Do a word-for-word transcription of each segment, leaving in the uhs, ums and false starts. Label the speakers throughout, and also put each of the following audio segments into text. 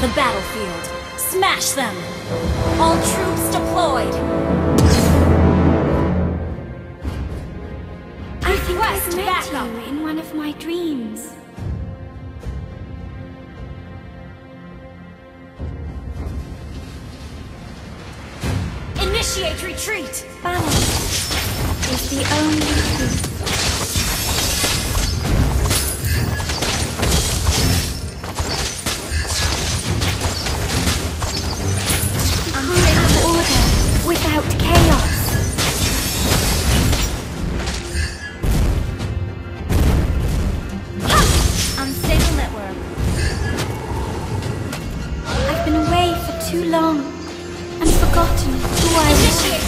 Speaker 1: the battlefield. Smash them! All troops deployed!
Speaker 2: I think I've
Speaker 1: Request
Speaker 2: met
Speaker 1: backup.
Speaker 2: you in one of my dreams.
Speaker 1: Initiate retreat!
Speaker 2: Balance is the only truth. Without chaos.
Speaker 1: Ha! Unstable network.
Speaker 2: I've been away for too long and forgotten who I
Speaker 1: Initiate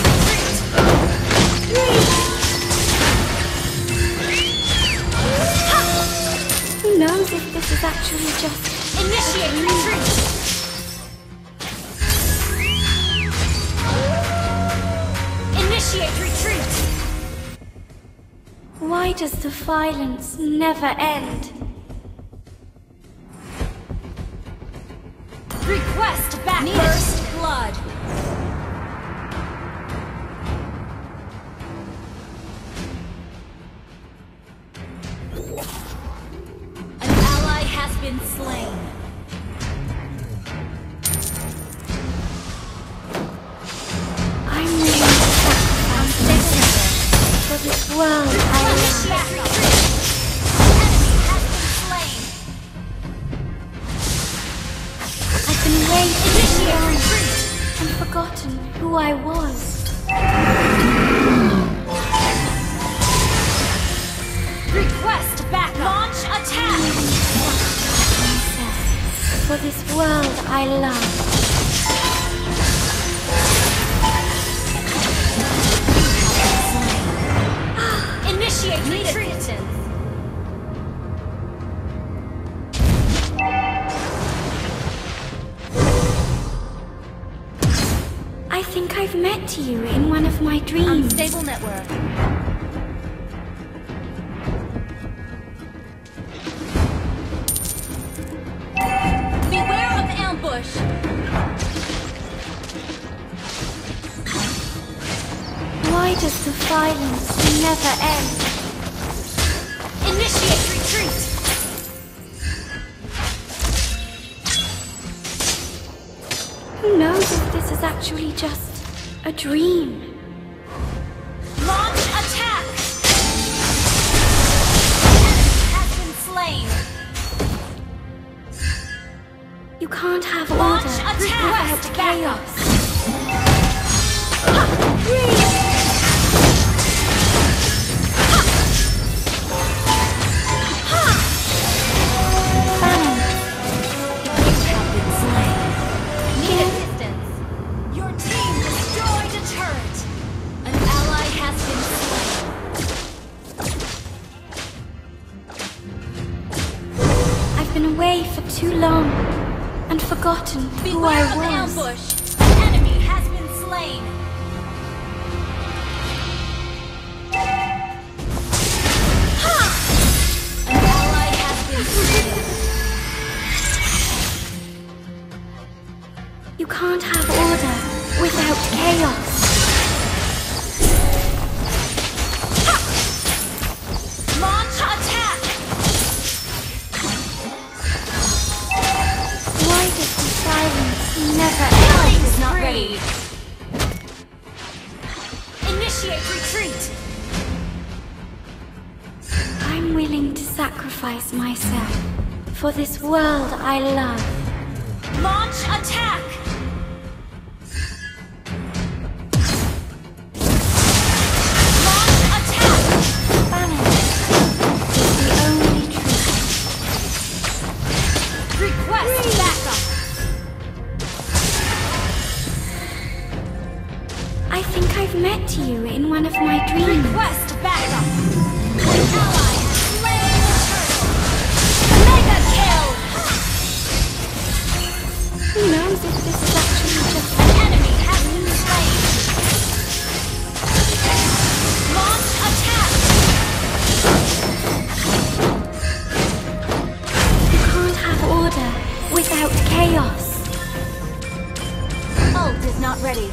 Speaker 2: was. Who knows if this is actually just...
Speaker 1: Initiate retreat! Initiate retreat!
Speaker 2: Why does the violence never end?
Speaker 1: Request back! First blood! An ally has been slain.
Speaker 2: I'm willing to sacrifice for this world I love.
Speaker 1: Enemy has been slain.
Speaker 2: I've been away for too
Speaker 1: Initiate
Speaker 2: long
Speaker 1: retreat.
Speaker 2: and forgotten who I was.
Speaker 1: Request back. Launch attack.
Speaker 2: Myself for this world I love.
Speaker 1: Initiate retreat.
Speaker 2: I think I've met you in one of my dreams.
Speaker 1: Unstable network. Beware of ambush.
Speaker 2: Why does the violence never end?
Speaker 1: Initiate retreat.
Speaker 2: Who knows if this is actually just a dream?
Speaker 1: Launch attack. Enemy has been slain.
Speaker 2: You can't have
Speaker 1: Launch
Speaker 2: order
Speaker 1: attack.
Speaker 2: without chaos. Away for too long and forgotten who
Speaker 1: Beware
Speaker 2: I
Speaker 1: of
Speaker 2: was.
Speaker 1: ambush. An enemy has been slain. Ha! An ally has been slain.
Speaker 2: You can't have order without chaos.
Speaker 1: Launch attack.
Speaker 2: Why does the silence never
Speaker 1: Killing
Speaker 2: end?
Speaker 1: not ready. Initiate retreat.
Speaker 2: I'm willing to sacrifice myself for this world I love.
Speaker 1: Launch attack. Launch attack.
Speaker 2: Balance is the only truth.
Speaker 1: Request backup.
Speaker 2: I think I've met you in one of my dreams.
Speaker 1: Request backup. An ally has slain the turtle. Mega kill.
Speaker 2: Who knows if this is actually just...
Speaker 1: An enemy has been slain. Launch attack.
Speaker 2: You can't have order without chaos.
Speaker 1: Ult is not ready.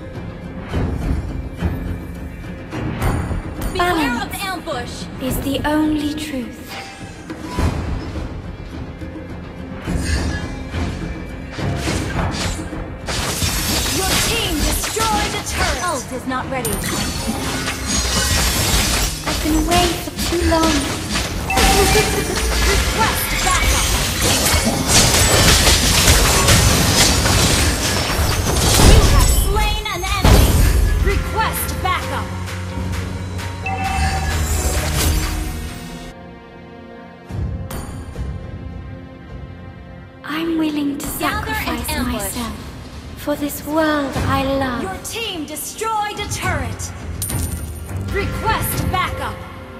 Speaker 1: Beware of ambush!
Speaker 2: Is the only truth.
Speaker 1: Your team destroyed a turret! Ult is not ready.
Speaker 2: I've been away for too long.
Speaker 1: Request backup! You have slain an enemy! Request backup!
Speaker 2: I'm willing to
Speaker 1: Gather and
Speaker 2: sacrifice
Speaker 1: ambush.
Speaker 2: myself for this world I love.
Speaker 1: Your team destroyed a turret! Request backup!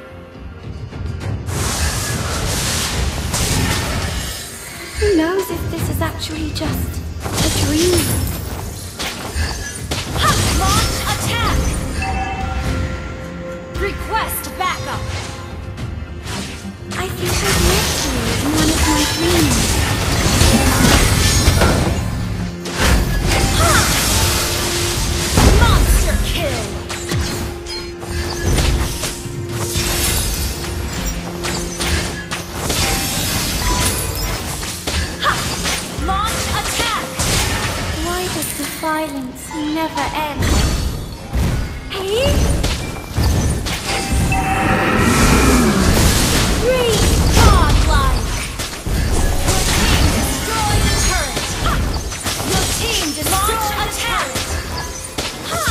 Speaker 2: Who knows if this is actually just a dream?
Speaker 1: Ha! Launch attack! Request backup!
Speaker 2: I think I've met you in one of my dreams.
Speaker 1: Ha! Monster kill! Ha! Launch attack!
Speaker 2: Why does the violence never end? Hey?
Speaker 1: Three! Godlike! Your team destroyed a turret! Ha! Your team destroyed a turret! Ha!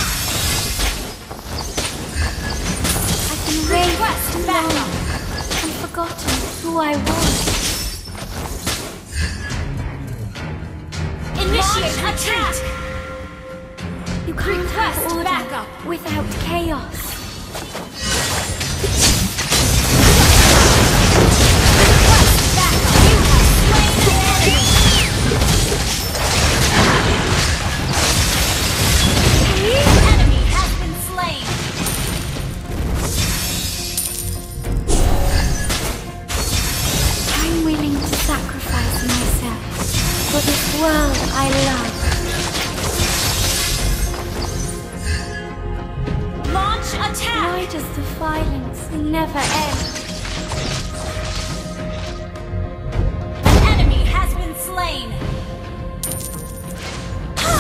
Speaker 2: I've been away for
Speaker 1: Request
Speaker 2: too long
Speaker 1: backup!
Speaker 2: and forgotten who I was.
Speaker 1: Initiate attack!
Speaker 2: You can't
Speaker 1: Request
Speaker 2: have order
Speaker 1: backup.
Speaker 2: without chaos.
Speaker 1: Request backup! You have slain an enemy! The enemy has been slain!
Speaker 2: I'm willing to sacrifice myself for this world I love.
Speaker 1: Launch attack!
Speaker 2: Why does the violence never end?
Speaker 1: An enemy has been slain! Ha!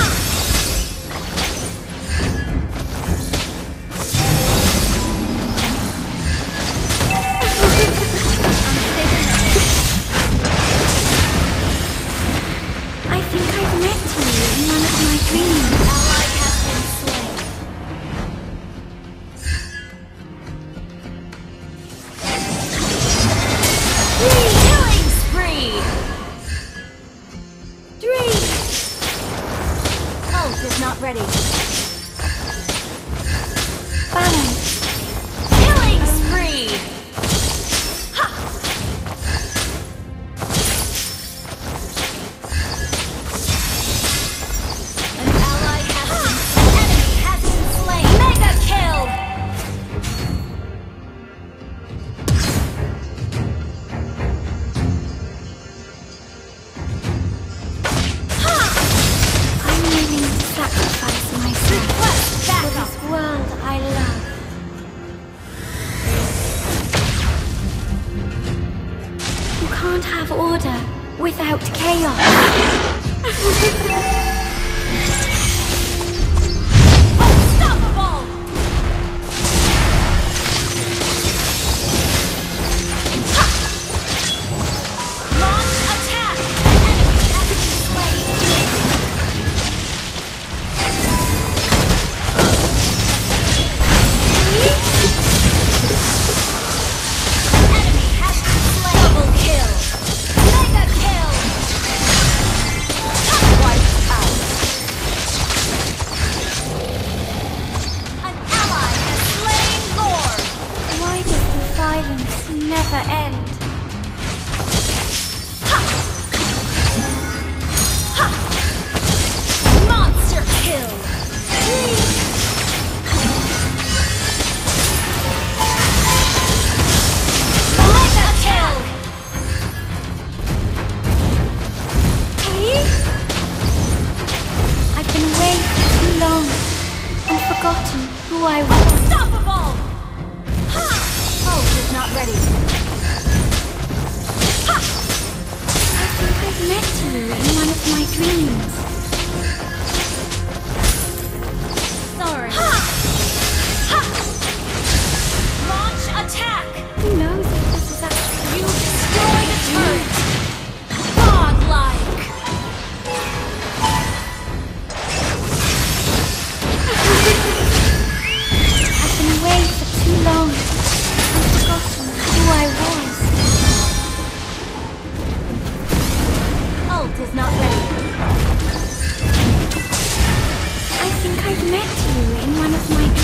Speaker 2: I think I've met you in one of my dreams.
Speaker 1: Ally has been slain. Killing spree!
Speaker 2: Three!
Speaker 1: Ult is not ready.
Speaker 2: Balance.
Speaker 1: Killing spree! Ha! An ally has been An enemy has been slain! Mega kill! Ha!
Speaker 2: I'm willing to sacrifice myself
Speaker 1: Request
Speaker 2: for
Speaker 1: backup!
Speaker 2: this world I love. You can't have order without chaos.
Speaker 1: Unstoppable! Ha! Launch attack! An enemy has been slain! An enemy has been slain! Double kill! Mega kill!
Speaker 2: who I was.
Speaker 1: Unstoppable! Ha! Ult is not ready. Ha!
Speaker 2: I think I've met you in one of my dreams.
Speaker 1: Sorry. Ha! Ha! Launch attack!
Speaker 2: Who knows if this is actually
Speaker 1: You destroyed a turret! Godlike!
Speaker 2: I've been away for too long. I've forgotten who I was.
Speaker 1: Ult is not ready.
Speaker 2: I think I've met you in one of my dreams.